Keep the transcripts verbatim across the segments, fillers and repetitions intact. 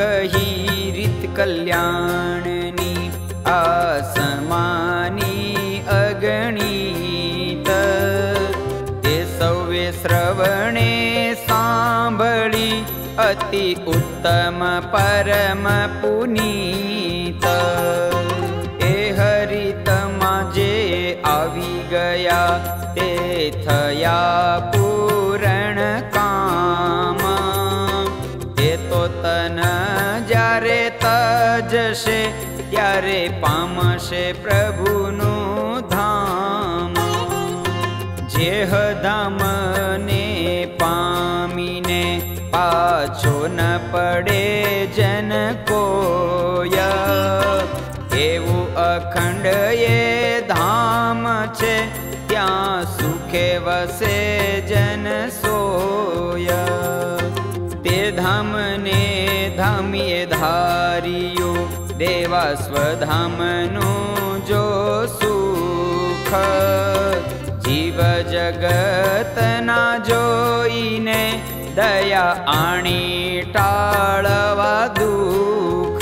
कही रीत कल्याणनी आसमानी अगणित ते सौवे श्रवणे सांभळी अति उत्तम परम पुनीत ए हरित माजे आवी गया ते थया पूरण काम ते तो तन ज्यारे तजशे त्यारे पामशे प्रभुनु धाम जेह धाम ने पामीने पाछो न पड़े जन कोया एवं अखंड ये धाम छे त्या सुखे वसे जन सोया ते धाम ने धामीए धारियो देवा स्वधामनु जो सुख जीव जगत ना जोईने दया आणी टाळवा दुख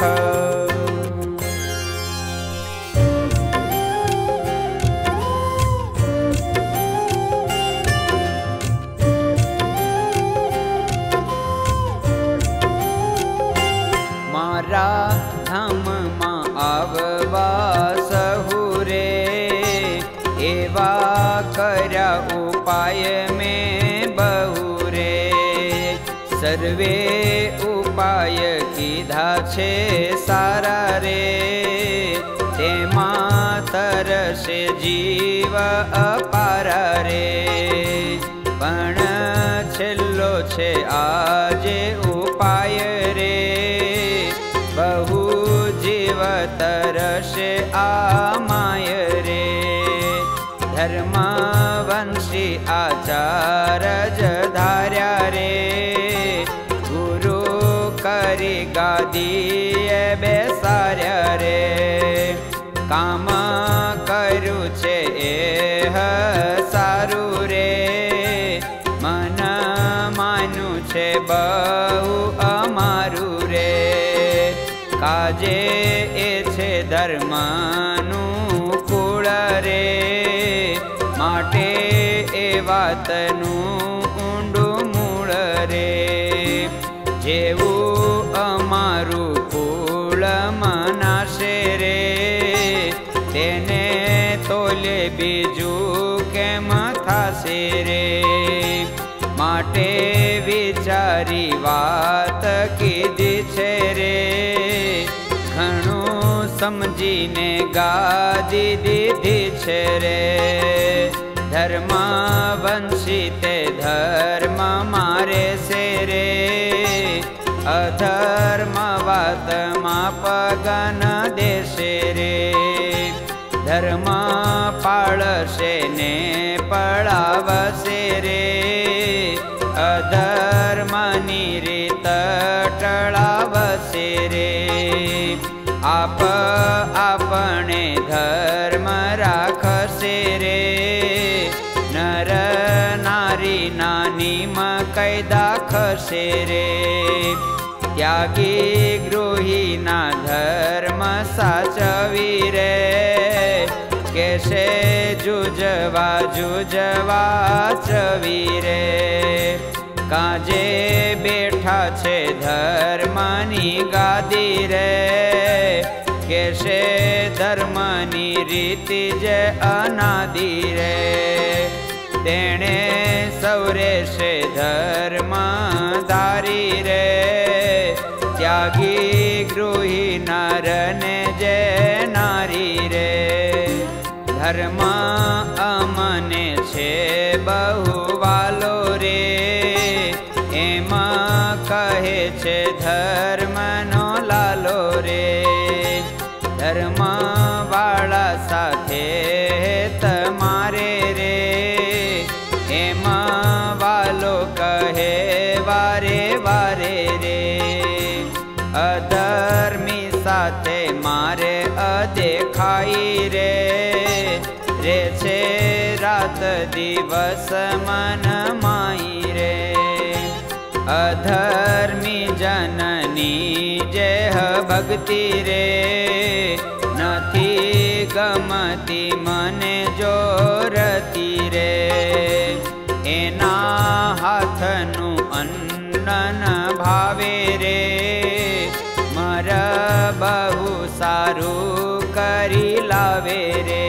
मारा धाम मा आववा सहुरे एवा कर्या उपाय में बहुरे सर्वे उपाय कीधा छे सारा रे तेमा तरसे जीव अपारा रे पण छेल्लो छे आजे उपाय रे बहु जीव तरसे आमाय रे धर्मवंशी आचार धार्या रे गुरु करी गादीए बेसार्या रे काम कर्यु छे एह सारू रे मन मान्यु छे बहु अमारू रे काजे ए छे धर्मनु कुळ रे माटे ए वातनु ऊंडू मूळ रे जेवू अमारू कुळ मनाशे रे तेने तोले बीजू केम थाशे रे माटे विचारी वात कीधी छे रे घणु समझीने गादी दीधी छे रे धर्मवंशी ते धर्म मारे से रे अधर्म वात मा पगन देशे रे धर्म पाळशे ने पळावशे रे अधर्मनी रीत टळावशे रे आप आपणे धर्म राखशे रे नर नारी नानीम कई दाखशे रे त्यागी गृहीना धर्म साचवी रे केशे जुजवा जुजवा चवी रे काजे बेठा छे धर्मनी गादी रे केशे धर्मनी रीति जे अनादि रे तेणे सौरे से धर्म धारी रे त्यागी गृही नर ने जे नारी रे धर्म अमने छे बहुवालो रे एमा कहे छे धर्म नो लालो रे धर्म वाला साथे तमारे रे एमा वालो कहे वारे वारे रे अधर्मी साथे मारे अदेखाई रे रे छे रात दिवस मन माई रे अधर्मी जन ની જેહ ભક્તિ રે, નથી ગમતી મને જો રતી રે, એના હાથનું અન્ન ભાવે રે, મર બહુ સારું કરી લાવે રે,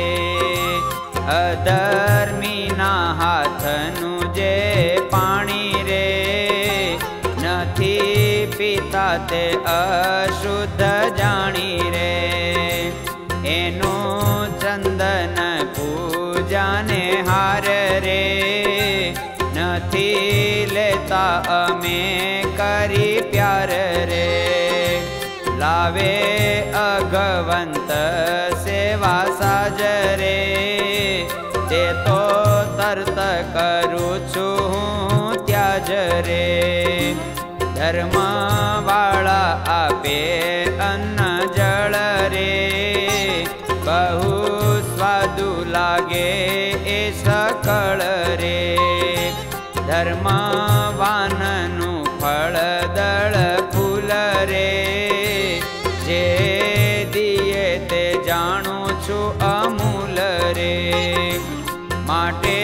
અધર્મીના હાથનું જે પાણી રે, નથી પીતા તે અશુદ્ધ જાણી રે, એનું ચંદન પૂજાને હાર રે, નથી લેતા અમે કરી પ્યાર રે, લાવે અગવંત સેવા સાજ રે, તે તો તરત કરું છું હું ત્યાજ રે, ધર્મ વાળા આપે અન્ન જળ રે, બહુ સ્વાદુ લાગે એ સકળ રે, ધર્મવાનનું ફળ દળ ફૂલ રે, જે દિયે તે જાણું છું અમૂલ રે, માટે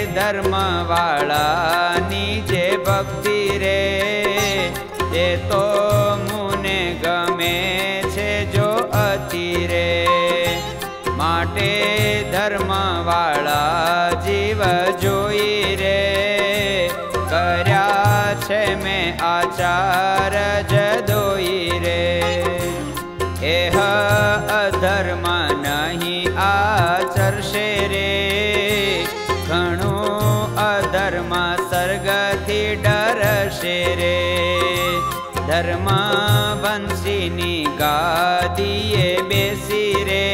ધર્મવાળાની જે ભક્તિ રે, તે તો મુને ગમે છે જો અતિ રે, માટે ધર્મવાળા જીવ જોઈ રે, કર્યા છે મેં આચાર જદોઈ રે, એહ અધર્મ નહીં આચરશે રે, ઘણું અધર્મ સર્ગથી ડરશે રે, ધર્મ વંશીની ગાદીએ બેસી રે,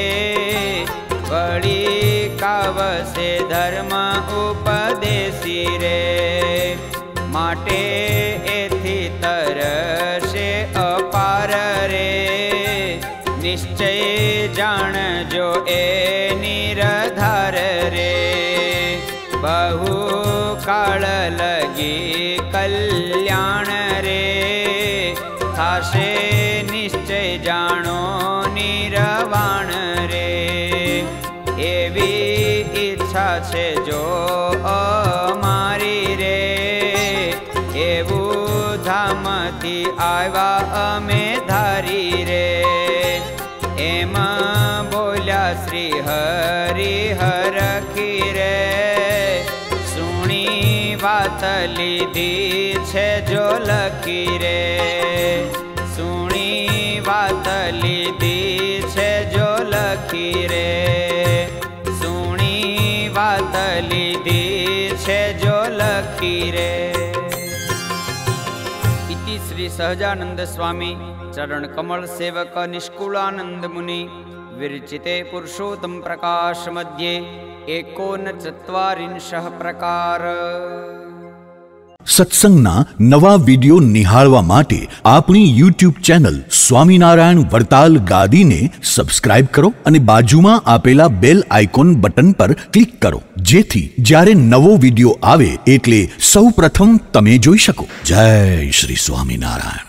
વળી કાવશે ધર્મ ઉપદેશી રે, માટે એથી તરશે અપાર રે, નિશ્ચય જાણજો એ નિરધાર રે, બહુ કાળ લગી કલ્યાણ રે, થાશે નિશ્ચય જાણો નિરવાણ રે, એવી ઈચ્છા છે જો અમારી રે, એવું ધામથી આવ્યા અમે ધારી રે, એમ બોલ્યા શ્રી હરિ હરખી રે, સુણી વાત લીધી છે જો લખી રે, સુણી વાત લીધી છે જો લખી રે, સુણી વાત લીધી છે જો લખી રે. ઇતિ શ્રી સહજાનંદ સ્વામી ચરણ કમળ સેવક નિષ્કુળાનંદ મુનિ વિરચિતે પુરુષોત્તમ પ્રકાશ મધ્યે એકોન ચત્વારિંશઃ પ્રકાર. સત્સંગના નવા વિડીયો નિહાળવા માટે આપણી યુટ્યુબ ચેનલ સ્વામિનારાયણ વરતાલ ગાદીને સબસ્ક્રાઇબ કરો અને બાજુમાં આપેલા બેલ આઇકોન બટન પર ક્લિક કરો, જેથી જ્યારે નવો વિડીયો આવે એટલે સૌ પ્રથમ તમે જોઈ શકો. જય શ્રી સ્વામિનારાયણ.